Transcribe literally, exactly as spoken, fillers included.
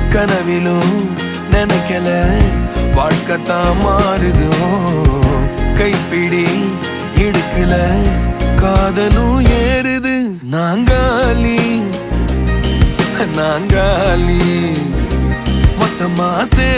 கனவிலும் நினைக்கல வாழ்க்கைத்தான் மாறுதோ கைப்பிடி இடுக்கல காதலும் ஏறுது நாங்காலி நாங்காலி மொத்தமா சே